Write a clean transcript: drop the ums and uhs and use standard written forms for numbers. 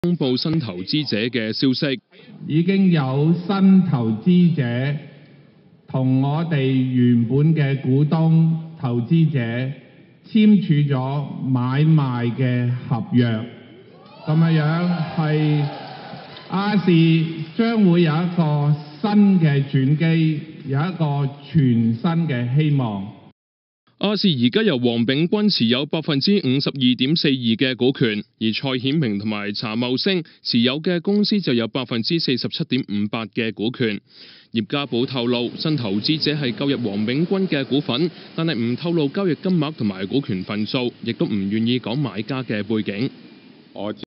公布新投資者嘅消息， 已經有新投資者同我哋原本嘅股東投資者簽署咗買賣嘅合約，咁樣係亞視將會有一個新嘅轉機，有一個全新嘅希望。 亞視而家由黃秉鈞持有52.42%嘅股權，而蔡顯明同埋查茂星持有嘅公司就有47.58%嘅股權。葉家寶透露，新投資者係購入黃秉鈞嘅股份，但係唔透露交易金額同埋股權份數，亦都唔願意講買家嘅背景。